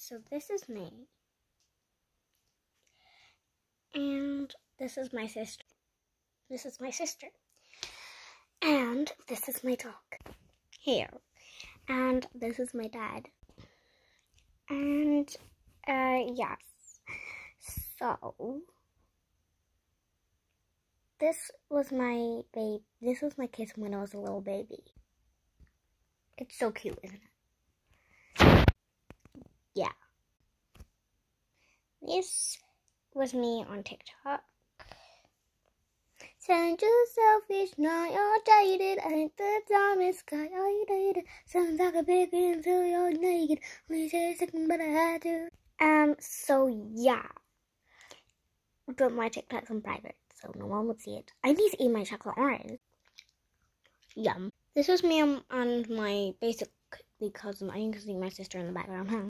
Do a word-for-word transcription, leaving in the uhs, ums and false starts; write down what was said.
So this is me. And this is my sister. This is my sister. And this is my dog. Here. And this is my dad. And, uh, yes. So, this was my baby. This was my kiss when I was a little baby. It's so cute, isn't it? Yeah. This was me on TikTok. Send you selfish, now you're jaded. Ain't the diamond sky, are you dated? Sounds like a big until you're naked. Only say a second, but I had to. Um, so yeah. But my TikTok's in private, so no one would see it. I need to eat my chocolate orange. Yum. This is me on, on my basic cousin. I can see my sister in the background, huh?